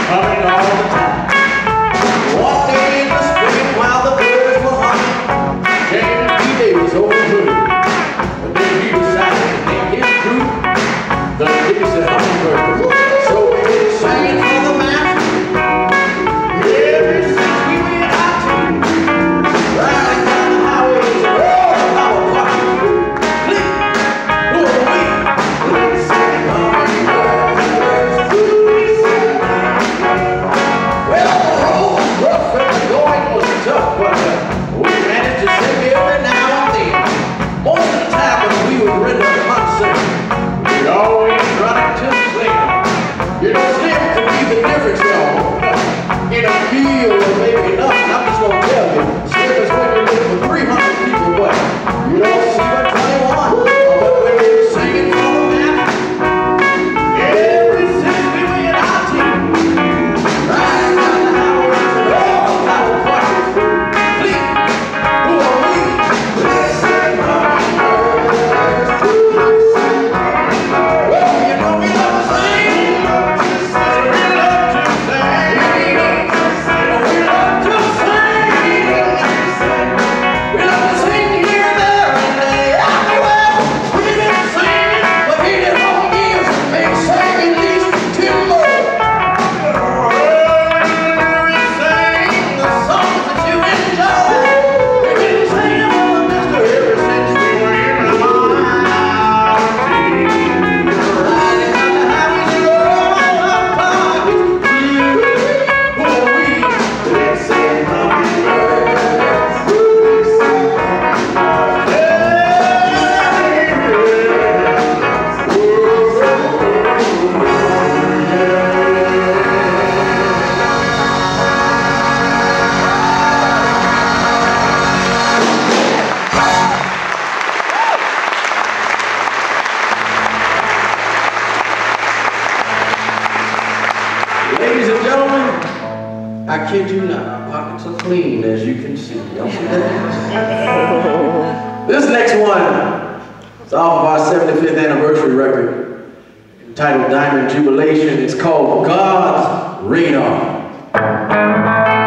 humming all the time. One day in the spring while the birds were humming, came Davis over blue. But then he decided to name his group the Dixie Hummingbirgs. So we been singing for the master ever since we went out to riding down the highways, all of our pockets. Click, who are we? Dixie Hummingbirds. Well, the road was rough and the going was tough, but we managed to sing every now and then. Most of the time when we were ready to concert, we'd always run into Slim. You know, Slim can be the difference, y'all. In a field or maybe nothing, I'm just gonna tell you, Slim is when you're looking for 300 people, but you don't see but 21. But we've been singing for the man ever since we went out to riding down the highways and all of our pockets. Fleet, who are we? Dixie Hummingbirds. Well, you know we love to sing. We love to sing. We love to sing. We love to sing here, there, and there. Well, we've been singing for 84 years. Maybe sing at least 10 more. We sing the songs that you enjoy. We've been singing for the mister ever since we were in the line. Riding down the highways and all our pockets. Who are we? Dixie Hummingbirds. Ladies and gentlemen, I kid you not, our pockets are clean, as you can see. Y'all see that? This next one is off of our 75th anniversary record, entitled Diamond Jubilation. It's called God's Radar.